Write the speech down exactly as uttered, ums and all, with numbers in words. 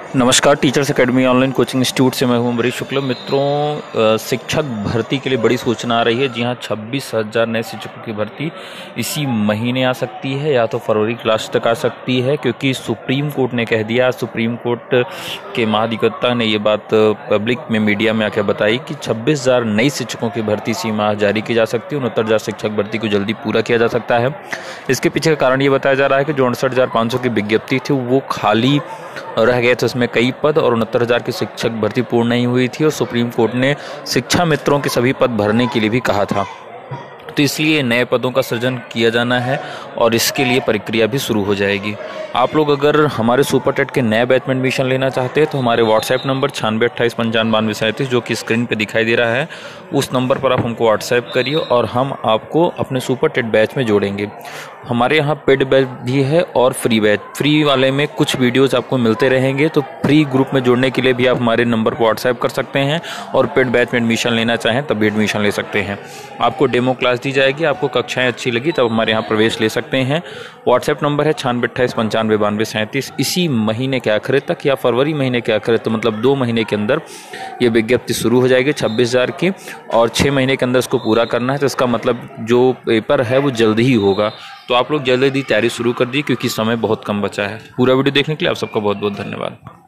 नमस्कार, teachers academy online coaching institute से मैं हूं अमरीश शुक्ला। मित्रों, शिक्षक भर्ती के लिए बड़ी सूचना आ रही है। जी हां, छब्बीस हज़ार नए शिक्षकों की भर्ती इसी महीने आ सकती है या तो फरवरी के लास्ट तक आ सकती है, क्योंकि सुप्रीम कोर्ट ने कह दिया। सुप्रीम कोर्ट के महाधिवक्ता ने ये बात पब्लिक में, मीडिया में आकर बताई कि छब्बीस हज़ार नई शिक्षकों की भर्ती इसी माह जारी की जा सकती है। उनहत्तर हज़ार शिक्षक भर्ती को जल्दी पूरा किया जा सकता है। इसके पीछे का कारण ये बताया जा रहा है कि जो अड़सठ हज़ार पाँच सौ की विज्ञप्ति थी वो खाली रह गए थे, उसमें कई पद, और उनहत्तर हज़ार की शिक्षक भर्ती पूर्ण नहीं हुई थी और सुप्रीम कोर्ट ने शिक्षा मित्रों के सभी पद भरने के लिए भी कहा था। तो इसलिए नए पदों का सृजन किया जाना है और इसके लिए प्रक्रिया भी शुरू हो जाएगी। आप लोग अगर हमारे सुपर टेट के नए बैच में एडमिशन लेना चाहते हैं तो हमारे व्हाट्सएप नंबर छियानवे अट्ठाईस पंचानवे बानवे सैंतीस, जो कि स्क्रीन पे दिखाई दे रहा है, उस नंबर पर आप हमको व्हाट्सएप करिए और हम आपको अपने सुपर टेट बैच में जोड़ेंगे। हमारे यहाँ पेड बैच भी है और फ्री बैच। फ्री वाले में कुछ वीडियोज़ आपको मिलते रहेंगे, तो फ्री ग्रुप में जुड़ने के लिए भी आप हमारे नंबर पर व्हाट्सएप कर सकते हैं और पेड बैच में एडमिशन लेना चाहें तब भी एडमिशन ले सकते हैं। आपको डेमो क्लास दी जाएगी, आपको कक्षाएं अच्छी लगी तब हमारे यहाँ प्रवेश ले सकते हैं। व्हाट्सएप नंबर है छियानवे अट्ठाईस पंचानवे बानवे सैंतीस। इसी महीने के आखिर तक या फरवरी महीने के आखिर तक, मतलब दो महीने के अंदर ये विज्ञप्ति शुरू हो जाएगी छब्बीस हज़ार की, और छः महीने के अंदर इसको पूरा करना है। तो इसका मतलब जो पेपर है वो जल्दी ही होगा। तो आप लोग जल्दी तैयारी शुरू कर दी, क्योंकि समय बहुत कम बचा है। पूरा वीडियो देखने के लिए आप सबका बहुत बहुत धन्यवाद।